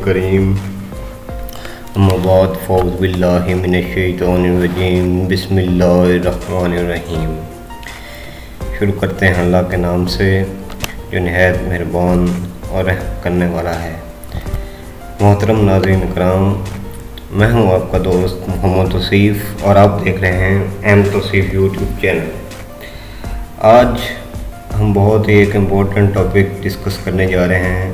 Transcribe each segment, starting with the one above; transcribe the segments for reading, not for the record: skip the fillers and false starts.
करीम अम्माबाद फ़ौज़ बिल्लाहि मिनश्शैतानिर्रजीम बिस्मिल्लाहिर्रहमानिर्रहीम। शुरू करते हैं अल्लाह के नाम से जो निहायत मेहरबान और रहम करने वाला है। मोहतरम नाज़रीन कराम, मैं हूं आपका दोस्त मोहम्मद तौसीफ़ और आप देख रहे हैं एम तौसीफ़ यूट्यूब चैनल। आज हम बहुत ही एक इम्पोर्टेंट टॉपिक डिस्कस करने जा रहे हैं।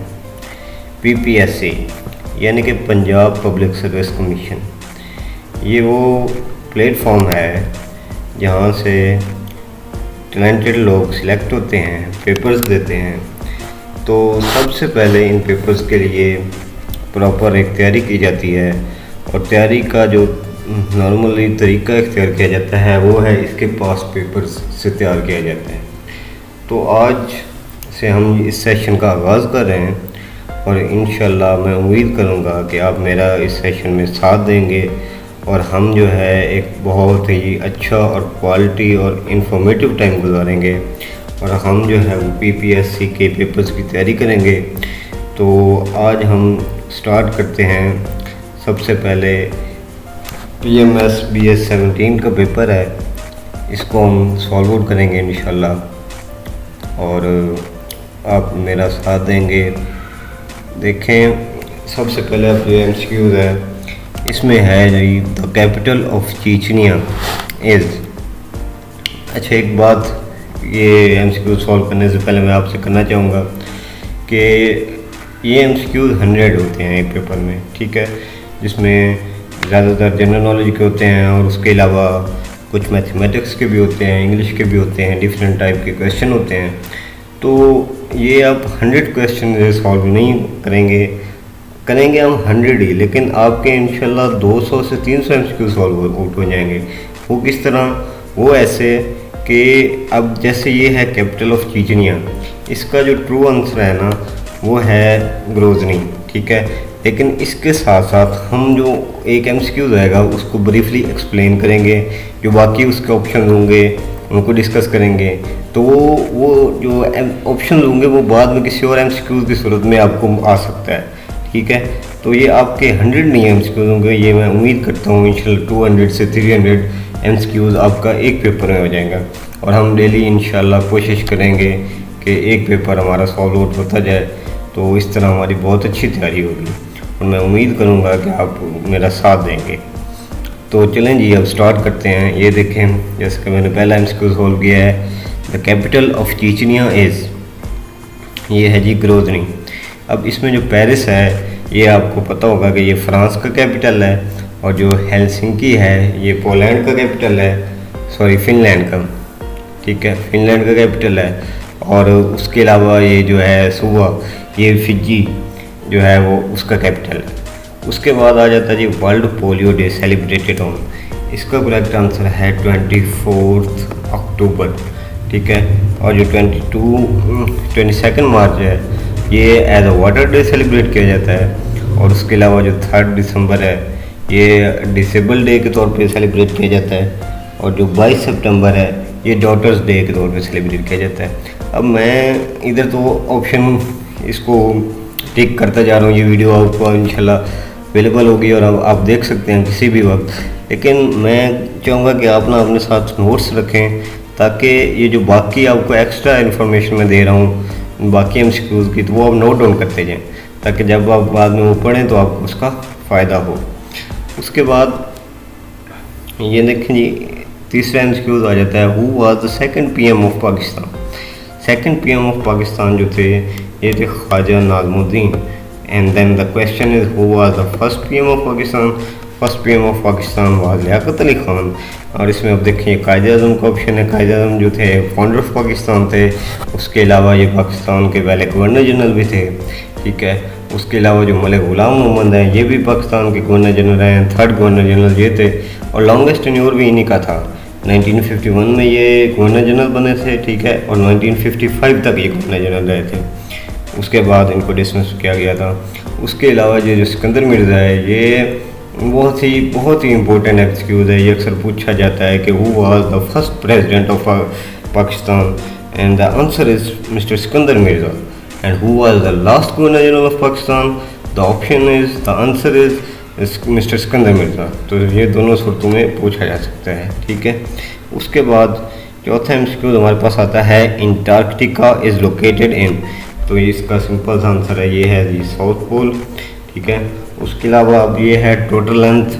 PPSC यानी कि पंजाब पब्लिक सर्विस कमीशन, ये वो प्लेटफॉर्म है जहाँ से टैलेंटेड लोग सिलेक्ट होते हैं, पेपर्स देते हैं। तो सबसे पहले इन पेपर्स के लिए प्रॉपर एक तैयारी की जाती है और तैयारी का जो नॉर्मली तरीका इख्तियार किया जाता है वो है इसके पास पेपर्स से तैयार किया जाता है। तो आज से हम इस सेशन का आगाज़ कर रहे हैं और इंशाल्लाह मैं उम्मीद करूँगा कि आप मेरा इस सेशन में साथ देंगे और हम जो है एक बहुत ही अच्छा और क्वालिटी और इंफॉर्मेटिव टाइम गुजारेंगे और हम जो है PPSC के पेपर्स की तैयारी करेंगे। तो आज हम स्टार्ट करते हैं। सबसे पहले PMS BS 17 का पेपर है, इसको हम सॉल्व आउट करेंगे इंशाल्लाह और आप मेरा साथ देंगे। देखें, सबसे पहले आप जो MCQs है इसमें है जी the capital of Chechnya is. अच्छा, एक बात ये MCQ सॉल्व करने से पहले मैं आपसे करना चाहूँगा कि ये MCQs 100 होते हैं एक पेपर में, ठीक है, जिसमें ज़्यादातर जनरल नॉलेज के होते हैं और उसके अलावा कुछ मैथमेटिक्स के भी होते हैं, इंग्लिश के भी होते हैं, डिफरेंट टाइप के क्वेश्चन होते हैं। तो ये आप 100 क्वेश्चन सॉल्व नहीं करेंगे हम 100 ही, लेकिन आपके इंशाल्लाह 200 से 300 MCQ सॉल्व आउट हो जाएंगे। वो किस तरह? वो ऐसे कि अब जैसे ये है कैपिटल ऑफ चीचनिया, इसका जो ट्रू आंसर है ना वो है ग्रोजनी, ठीक है, लेकिन इसके साथ साथ हम जो एक MCQ रहेगा उसको ब्रीफली एक्सप्लेन करेंगे, जो बाकी उसके ऑप्शन होंगे उनको डिस्कस करेंगे। तो वो जो ऑप्शन होंगे वो बाद में किसी और MCQ की सूरत में आपको आ सकता है, ठीक है। तो ये आपके 100 नहीं MCQ होंगे, ये मैं उम्मीद करता हूँ इंशाल्लाह 200 से 300 MCQ आपका एक पेपर में हो जाएगा और हम डेली इंशाल्लाह कोशिश करेंगे कि एक पेपर हमारा सॉल्व आउट होता जाए। तो इस तरह हमारी बहुत अच्छी तैयारी होगी और मैं उम्मीद करूँगा कि आप मेरा साथ देंगे। तो चलें जी, अब स्टार्ट करते हैं। ये देखें, जैसे कि मैंने पहला MCQ सॉल्व किया है, the capital of Chechnya is, ये है जी ग्रोजनी। अब इसमें जो पेरिस है ये आपको पता होगा कि ये फ्रांस का कैपिटल है और जो हेलसिंकी है ये पोलैंड का कैपिटल है, सॉरी फिनलैंड का, ठीक है, फिनलैंड का कैपिटल है। और उसके अलावा ये जो है सुवा, ये फिजी जो है वो उसका कैपिटल है। उसके बाद आ जाता है जी world polio day celebrated on, इसका करेक्ट आंसर है 24 अक्टूबर, ठीक है। और जो 22 मार्च है ये as a water day celebrate किया जाता है। और उसके अलावा जो 3 दिसंबर है ये डिसेबल डे के तौर पे सेलिब्रेट किया जाता है। और जो 22 सितंबर है ये डॉटर्स डे के तौर पे सेलिब्रेट किया जाता है। अब मैं इधर तो ऑप्शन इसको टिक करता जा रहा हूँ। ये वीडियो आपको इंशाल्लाह अवेलेबल होगी और आप देख सकते हैं किसी भी वक्त, लेकिन मैं चाहूँगा कि आप ना अपने साथ नोट्स रखें ताकि ये जो बाकी आपको एक्स्ट्रा इन्फॉर्मेशन मैं दे रहा हूँ बाकी MCQs की, तो वो आप नोट डाउन करते जाएँ ताकि जब आप बाद में वो पढ़ें तो आपको उसका फ़ायदा हो। उसके बाद ये देखें जी, तीसरा MCQ आ जाता है, who was the second PM of Pakistan. Second PM of Pakistan जो थे ये थे Khawaja Nazimuddin. And then the question is who was the first PM of Pakistan. First PM of Pakistan was Liaquat Ali Khan. और इसमें अब देखिए कायदे आज़म का ऑप्शन है। कायदे आज़म जो थे फाउंडर ऑफ पाकिस्तान थे। उसके अलावा ये पाकिस्तान के पहले गवर्नर जनरल भी थे, ठीक है। उसके अलावा जो मलिक ग़ुलाम मोहम्मद हैं ये भी पाकिस्तान के गवर्नर जनरल हैं, 3rd गवर्नर जनरल ये थे और लॉन्गेस्ट टेन्योर भी इन्हीं का था। 1951 में ये गवर्नर जनरल बने थे, ठीक है, और 1955 तक ये गवर्नर जनरल रहे थे। उसके बाद इनको डिसमिस किया गया था। उसके अलावा ये जो सिकंदर मिर्ज़ा है ये बहुत ही इंपॉर्टेंट MCQ है। ये अक्सर पूछा जाता है कि who was the first president of Pakistan, and the answer is mister Sikandar Mirza. And who was the last governor general of Pakistan? The option is, the answer is mister Sikandar Mirza. तो ये दोनों सूरतों में पूछा जा सकता है, ठीक है। उसके बाद चौथा एमसीक्यू हमारे पास आता है अंटार्कटिका इज़ लोकेटेड इन। तो इसका सिंपल सा आंसर है, ये है जी साउथ पोल, ठीक है। उसके अलावा अब ये है टोटल लेंथ,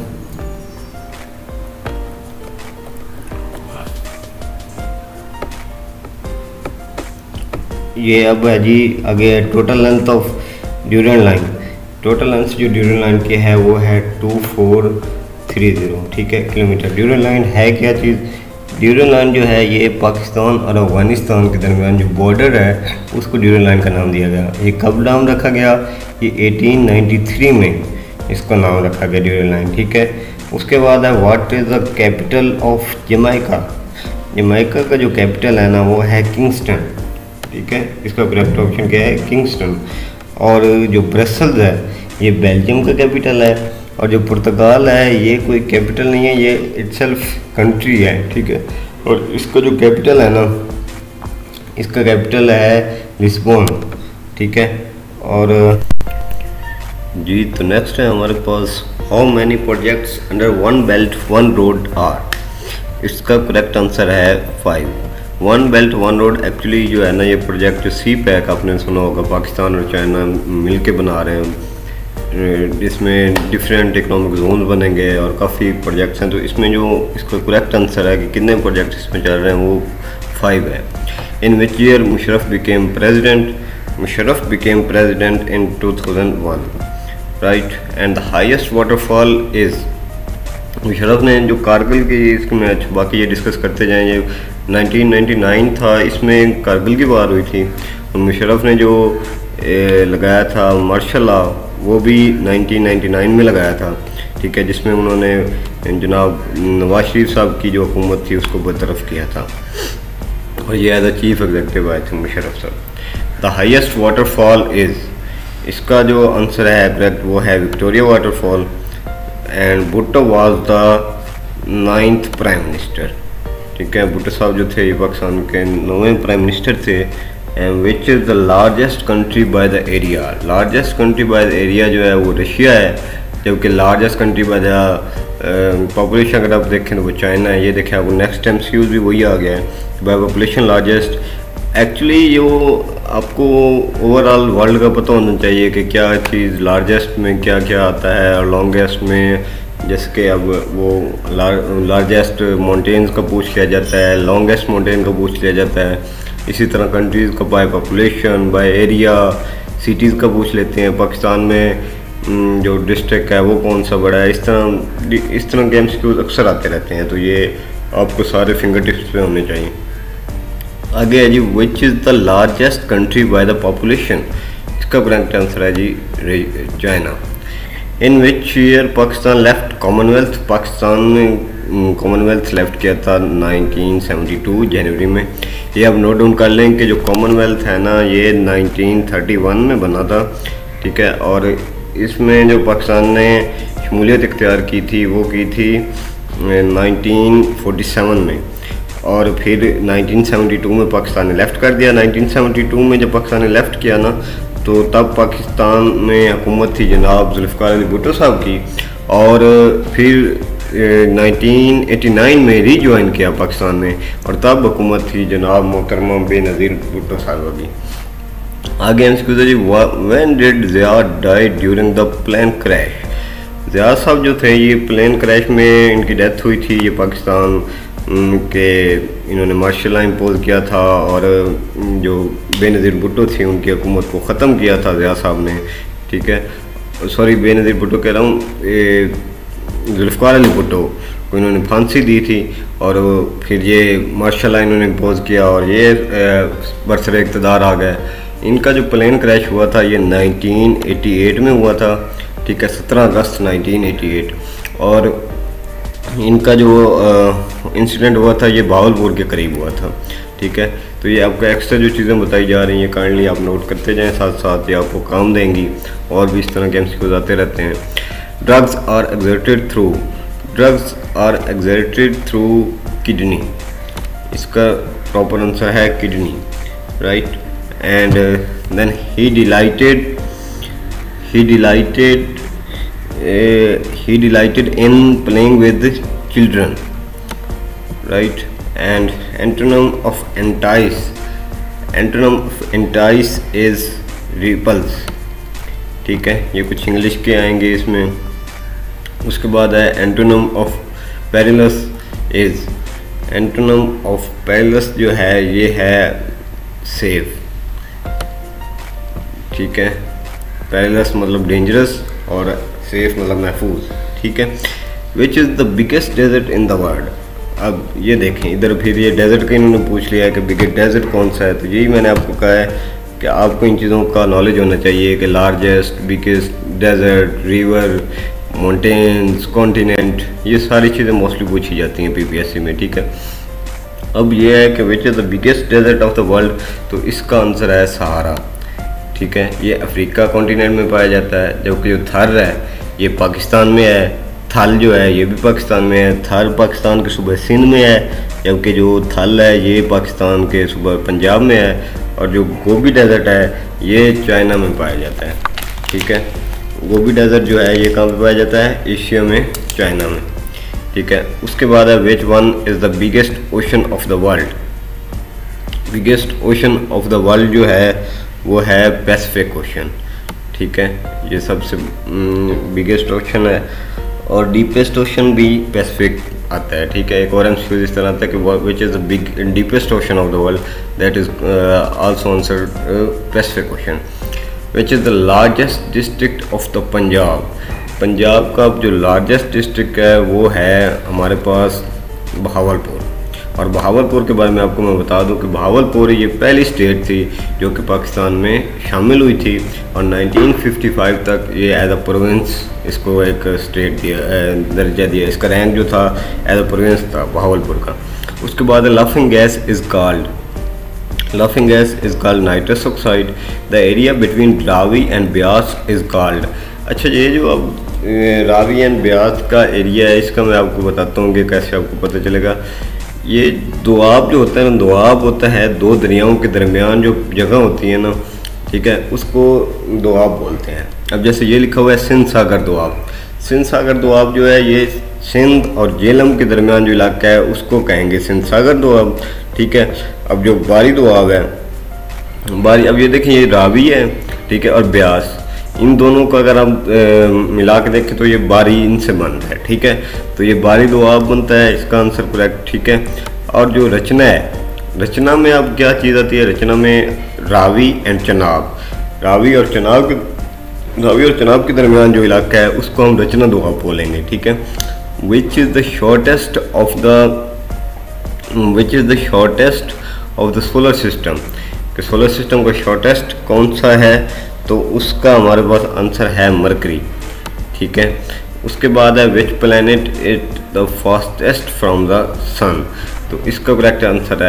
ये अब है जी आगे total length of Durand line. Total length जो ड्यूरेंट लाइन की है वो है 2430, ठीक है, किलोमीटर। ड्यूरेंट लाइन है क्या चीज़? ड्यूरेंट लाइन जो है ये पाकिस्तान और अफगानिस्तान के दरमियान जो बॉर्डर है उसको ड्यूरेंट लाइन का नाम दिया गया। ये कब नाम रखा गया? ये 1893 में इसका नाम रखा गया ड्यूरेंट लाइन, ठीक है। उसके बाद है what is the capital of Jamaica. Jamaica का जो कैपिटल है ना वो है किंगस्टन, ठीक है। इसका करेक्ट ऑप्शन क्या है? किंगस्टन। और जो ब्रसेल्स है ये बेल्जियम का कैपिटल है, और जो पुर्तगाल है ये कोई कैपिटल नहीं है, ये इटसेल्फ कंट्री है, ठीक है। और इसका जो कैपिटल है ना, इसका कैपिटल है लिस्बन, ठीक है। और जी तो नेक्स्ट है हमारे पास how many projects under one belt one road are. इसका करेक्ट आंसर है 5। One belt one road actually जो है ना ये प्रोजेक्ट जो सी पैक आपने सुना होगा, पाकिस्तान और चाइना मिलके बना रहे हैं, इसमें डिफरेंट इकोनॉमिक जोन बनेंगे और काफ़ी प्रोजेक्ट्स हैं। तो इसमें जो इसका करेक्ट आंसर है कि कितने प्रोजेक्ट्स इसमें चल रहे हैं वो 5 है। In which year Musharraf became president? Musharraf became president in 2001, right. And the highest waterfall is, Musharraf ने जो कारगिल की इसकी मैच, बाकी ये डिस्कस करते जाएँ, ये 1999 था, इसमें कारगिल की बात हुई थी। और मुशर्रफ ने जो लगाया था मार्शल लॉ वो भी 1999 में लगाया था, ठीक है, जिसमें उन्होंने जनाब नवाज शरीफ साहब की जो हुकूमत थी उसको बरतरफ किया था, और ये एज अ चीफ एग्जीक्यूटिव आए थे मुशर्रफ साहब। द हाईएस्ट वाटरफॉल इज़, इसका जो आंसर है करेक्ट वो है Victoria waterfall. And Bhutto was the 9th prime minister, ठीक है। भुट्टो साहब जो थे ये पाकिस्तान के 9वें प्राइम मिनिस्टर थे। And which is the largest country by the area. Largest country by the area जो है वो रशिया है, जबकि largest country by the population अगर आप देखें तो वो चाइना है। ये देखें आपको नेक्स्ट एमसीक्यू भी वही आ गया है, बाय पॉपुलेशन लार्जेस्ट। एक्चुअली जो आपको ओवरऑल वर्ल्ड का पता होना चाहिए कि क्या चीज़ लार्जेस्ट में क्या क्या आता है, और लॉन्गेस्ट में जैसे कि अब वो लार्जेस्ट माउंटेन्स का पूछ लिया जाता है, लॉन्गेस्ट माउंटेन का पूछ लिया जाता है। इसी तरह कंट्रीज़ का by population, by area, cities का पूछ लेते हैं। पाकिस्तान में जो डिस्ट्रिक्ट है वो कौन सा बड़ा है, इस तरह के एमसीक्यूज़ अक्सर आते रहते हैं, तो ये आपको सारे फिंगर टिप्स पे होने चाहिए। आगे है जी which is the largest country by the population. इसका करेक्ट आंसर है जी China. In which year Pakistan left Commonwealth. Pakistan ने कॉमनवेल्थ लेफ्ट किया था 1972 जनवरी में। ये अब नोट डाउन कर लें कि जो कॉमनवेल्थ है ना ये 1931 में बना था, ठीक है। और इसमें जो पाकिस्तान ने शमूलियत इख्तियार की थी वो की थी 1947 में, और फिर 1972 में पाकिस्तान ने लेफ़्ट कर दिया। 1972 में जब पाकिस्तान ने लेफ़्ट किया ना तो तब पाकिस्तान में हुकूमत थी जनाब जुल्फ़िकार अली भुट्टो साहब की, और फिर 1989 में रीजॉइन किया पाकिस्तान में, और तब हुकूमत थी जनाब मोहतरमा बेनज़ीर भुट्टो साहब की। आगे एमसीक्यू जी when did Zia die during the plane crash. Zia साहब जो थे ये प्लेन क्रैश में इनकी डेथ हुई थी। ये पाकिस्तान के इन्होंने मार्शल लॉ इम्पोज किया था, और जो बेनज़ीर भुट्टो थी उनकी हुकूमत को ख़त्म किया था ज़िया साहब ने, ठीक है। सॉरी बेनज़ीर भुट्टो कह रहा हूँ, जुल्फ़िकार अली भुट्टो को इन्होंने फांसी दी थी, और फिर ये मार्शल लॉ इन्होंने इम्पोज किया, और ये बरसरे इक़्तिदार आ गए। इनका जो प्लेन क्रैश हुआ था ये 1988 में हुआ था, ठीक है, 17 अगस्त 1988। और इनका जो इंसिडेंट हुआ था ये बावलपुर के करीब हुआ था, ठीक है। तो ये आपको एक्स्ट्रा जो चीज़ें बताई जा रही हैं काइंडली आप नोट करते जाएं, साथ साथ ये आपको काम देंगी, और भी इस तरह के एमसीक्यूज़ आते रहते हैं। Drugs are excreted through, drugs are excreted through kidney. इसका प्रॉपर आंसर है kidney, right. And then he he delighted in playing with children, right? And antonym of entice is repulse, ठीक है, ये कुछ इंग्लिश के आएंगे इसमें। उसके बाद है antonym of perilous is, antonym of perilous जो है ये है सेफ, ठीक है, पेरिलस मतलब डेंजरस और सेफ मतलब महफूज, ठीक है। Which is the biggest desert in the world. अब ये देखें इधर फिर ये डेजर्ट का इन्होंने पूछ लिया है कि बिगेस्ट डेजर्ट कौन सा है, तो यही मैंने आपको कहा है कि आपको इन चीज़ों का नॉलेज होना चाहिए कि largest, biggest, desert, river, mountains, continent, ये सारी चीज़ें मोस्टली पूछी जाती हैं पीपीएससी में, ठीक है। अब ये है कि which is the biggest desert of the world, तो इसका आंसर है सहारा, ठीक है। ये अफ्रीका कॉन्टिनेंट में पाया जाता है, जबकि जो थर है ये पाकिस्तान में है, थल जो है ये भी पाकिस्तान में है, थर पाकिस्तान के सूबे सिंध में है, जबकि जो थल है ये पाकिस्तान के सूबे पंजाब में है, और जो गोबी डेजर्ट है ये चाइना में पाया जाता है, ठीक है। गोबी डेजर्ट जो है ये कहाँ पे पाया जाता है, एशिया में, चाइना में, ठीक है। उसके बाद है which one is the biggest ocean of the world. Biggest ocean of the world जो है वो है पैसिफिक ओशन, ठीक है, ये सबसे बिगेस्ट ओशन है, और डीपेस्ट ओशन भी पैसिफिक आता है, ठीक है। एक और एमसीक्यू इस तरह आता है कि which is the big deepest ocean of the world, that is also answer Pacific ocean. Which is the largest district of the Punjab. Punjab का जो लार्जेस्ट डिस्ट्रिक्ट है वो है हमारे पास बहावलपुर, और बहावलपुर के बारे में आपको मैं बता दूं कि बहावलपुर ये पहली स्टेट थी जो कि पाकिस्तान में शामिल हुई थी, और 1955 तक ये एज अ प्रोविंस इसको एक स्टेट दिया, दर्जा दिया, इसका रैंक जो था एज अ प्रोविंस था बहावलपुर का। उसके बाद laughing gas is called nitrous oxide. The area between Ravi and Beas is called. अच्छा, ये जो अब रावी एंड ब्यास का एरिया है इसका मैं आपको बताता हूँ कि कैसे आपको पता चलेगा। ये दोआब जो होता है ना, दोआब होता है दो दरियाओं के दरमियान जो जगह होती है ना, ठीक है, उसको दोआब बोलते हैं। अब जैसे ये लिखा हुआ है सिंध सागर दोआब, सिंध सागर दोआब जो है ये सिंध और जेलम के दरमियान जो इलाका है उसको कहेंगे सिंध सागर दोआब, ठीक है। अब जो बारी दोआब है, बारी, अब ये देखें ये रावी है, ठीक है, और ब्यास, इन दोनों को अगर हम मिला के देखें तो ये बारी इनसे बनता है, ठीक है, तो ये बारी दोआब बनता है, इसका आंसर करेक्ट, ठीक है। और जो रचना है, रचना में अब क्या चीज़ आती है, रचना में रावी एंड चनाब, रावी और चनाब के दरमियान जो इलाका है उसको हम रचना दोआब बोलेंगे, ठीक है। Which is the shortest of the solar system, कि सोलर सिस्टम का शॉर्टेस्ट कौन सा है, तो उसका हमारे पास आंसर है मरकरी, ठीक है। उसके बाद है which planet is the fastest from the sun, तो इसका करेक्ट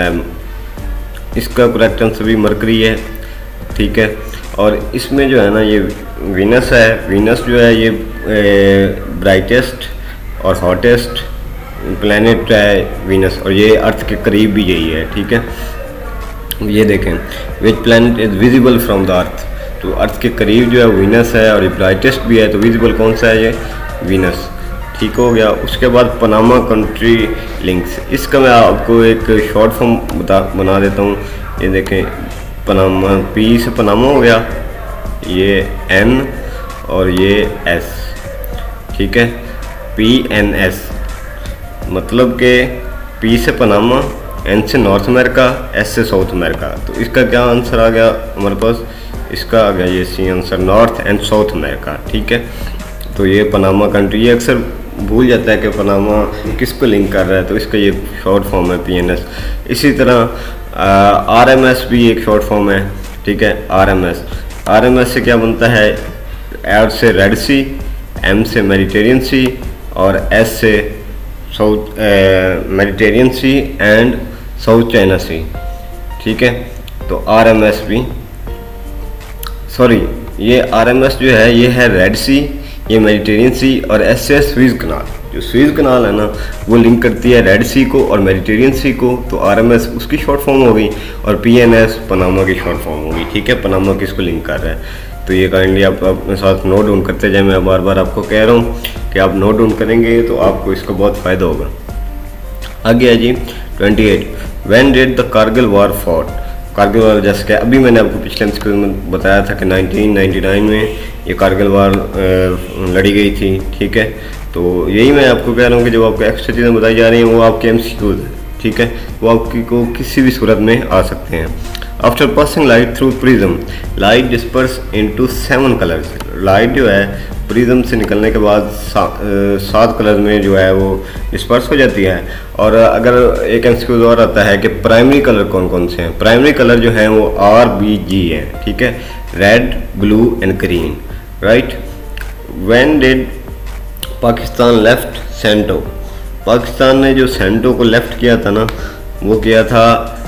आंसर भी मरकरी है, ठीक है। और इसमें जो है ना ये वीनस है, वीनस जो है ये ब्राइटेस्ट और हॉटेस्ट प्लैनेट है वीनस, और ये अर्थ के करीब भी यही है, ठीक है। ये देखें which planet is visible from the earth, तो अर्थ के करीब जो है वीनस है, और ये ब्राइटेस्ट भी है, तो विजिबल कौन सा है, ये वीनस, ठीक हो गया। उसके बाद पनामा कंट्री लिंक्स, इसका मैं आपको एक शॉर्ट फॉर्म बना देता हूँ। ये देखें पनामा, पी से पनामा हो गया, ये एन और ये एस, ठीक है, PNS, मतलब कि पी से पनामा, एन से नॉर्थ अमेरिका, एस से साउथ अमेरिका, तो इसका क्या आंसर आ गया हमारे पास, इसका आ गया ये C answer, North and South America, ठीक है। तो ये पनामा कंट्री, ये अक्सर भूल जाता है कि पनामा किसको लिंक कर रहा है, तो इसका ये शॉर्ट फॉर्म है PNS। इसी तरह RMS भी एक शॉर्ट फॉर्म है, ठीक है, RMS से क्या बनता है, R से रेड सी, M से मेडिटेरियन सी, और S से South Mediterranean sea and South China sea, ठीक है। तो RMS भी, सॉरी, ये RMS जो है ये है रेड सी, ये मेडिटेरियन सी, और S से स्वीज कनाल, जो स्वीज कनाल है ना वो लिंक करती है रेड सी को और मेडिटेरियन सी को, तो RMS उसकी शॉर्ट फॉर्म हो गई, और PNS पनामा की शॉर्ट फॉर्म होगी, ठीक है, पनामा किसको लिंक कर रहा है। तो तो ये काइंडली आप अपने साथ नोट डाउन करते जाए। मैं बार बार आपको कह रहा हूँ कि आप नोट डाउन करेंगे तो आपको इसका बहुत फ़ायदा होगा। आगे है जी 28, when did the Kargil war fought. Kargil war जैसे कि अभी मैंने आपको पिछले एमसीक्यू में बताया था कि 1999 में ये कारगिल वॉर लड़ी गई थी, ठीक है। तो यही मैं आपको कह रहा हूँ कि जो आपको एक्स्ट्रा चीज़ें बताई जा रही हैं वो आपके एमसीक्यूज हैं, ठीक है, वो आपकी को किसी भी सूरत में आ सकते हैं। After passing light through prism, light disperse into 7 colours. Light जो है प्रिज्म से निकलने के बाद 7 कलर में जो है वो डिस्पर्स हो जाती है। और अगर एक एमसीक्यू और आता है कि प्राइमरी कलर कौन कौन से हैं, प्राइमरी कलर जो हैं वो RBG है, ठीक है, red, blue and green, right. When did Pakistan left CENTO. Pakistan ने जो सेंटो को लेफ्ट किया था ना, वो किया था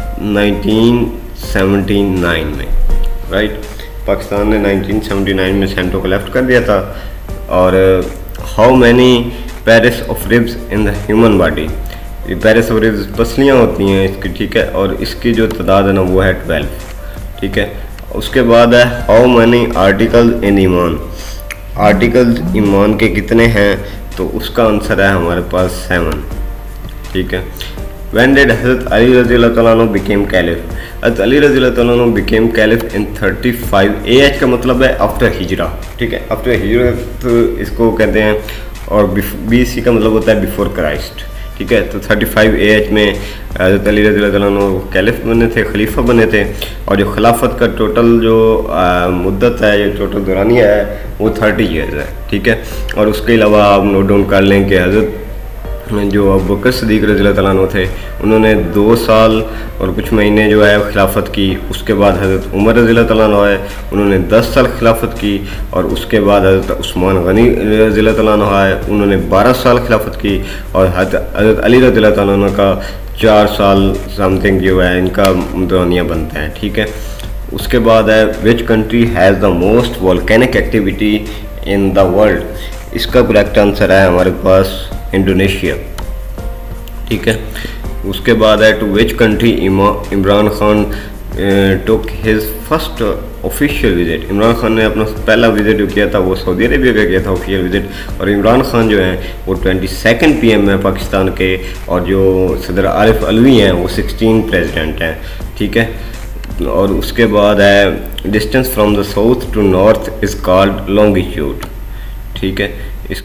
1979 में, राइट। पाकिस्तान ने 1979 में सेंटो को लेफ्ट कर दिया था। और how many pairs of ribs in the human body. ये पेरिस ऑफ रिब्स पसलियाँ होती हैं इसकी, ठीक है, और इसकी जो तादाद है ना वो है 12, ठीक है। उसके बाद है हाउ मैनी आर्टिकल्स इन ईमान। आर्टिकल्स ईमान के कितने हैं, तो उसका आंसर है हमारे पास 7, ठीक है। When did हज़रत अली रज़ियल्लाहु तआला अन्हु became caliph? हज़रत अली रज़ियल्लाहु तआला अन्हु became caliph in 35 AH का मतलब है आफ्टर हिजरा, ठीक है। आफ्टर हिजरा तो इसको कहते हैं, और BC का मतलब होता है बिफोर क्राइस्ट, ठीक है। तो 35 AH में हज़रत अली रज़ियल्लाहु तआला अन्हु कैलिफ बने थे, खलीफा बने थे। और जो खिलाफत का टोटल जो मुद्दत है, जो टोटल दौरानिया है वो 30 ईयर्स है, ठीक है। और उसके अलावा आप नोट डाउन कर लें कि हज़रत जो अबू बकर सिद्दीक़ रज़ियल्लाहु तआला अन्हु थे उन्होंने 2 साल और कुछ महीने जो है खिलाफत की। उसके बाद हज़रत उमर रज़ियल्लाहु तआला अन्हु आए, उन्होंने 10 साल खिलाफत की। और उसके बाद हज़रत उस्मान गनी रज़ियल्लाहु तआला अन्हु आए, उन्होंने 12 साल खिलाफत की। और हज़रत अली रज़ियल्लाहु तआला अन्हु का 4 साल समथिंग जो है इनका दौरानिया बनता है, ठीक है। उसके बाद है which country has the most volcanic activity in the world. इसका करेक्ट आंसर है हमारे पास इंडोनेशिया, ठीक है। उसके बाद है to which country Imran Khan took his first official visit. Imran Khan ने अपना पहला विजिट जो किया था वो सऊदी अरेबिया का किया था, ऑफिशियल विजिट। और इमरान खान जो है वो 22 PM है पाकिस्तान के, और जो सदर आरिफ अलवी हैं वो 16 प्रेसिडेंट हैं, ठीक है। और उसके बाद है distance from the south to north is called longitude, ठीक है।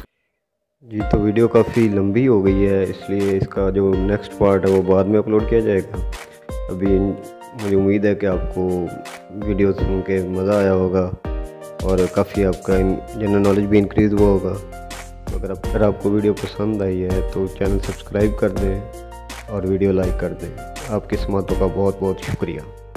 जी तो वीडियो काफ़ी लंबी हो गई है, इसलिए इसका जो नेक्स्ट पार्ट है वो बाद में अपलोड किया जाएगा। अभी मुझे उम्मीद है कि आपको वीडियो सुन के मज़ा आया होगा और काफ़ी आपका जनरल नॉलेज भी इंक्रीज़ हुआ होगा। तो अगर आपको वीडियो पसंद आई है तो चैनल सब्सक्राइब कर दें और वीडियो लाइक कर दें। आपकी समातों का बहुत बहुत शुक्रिया।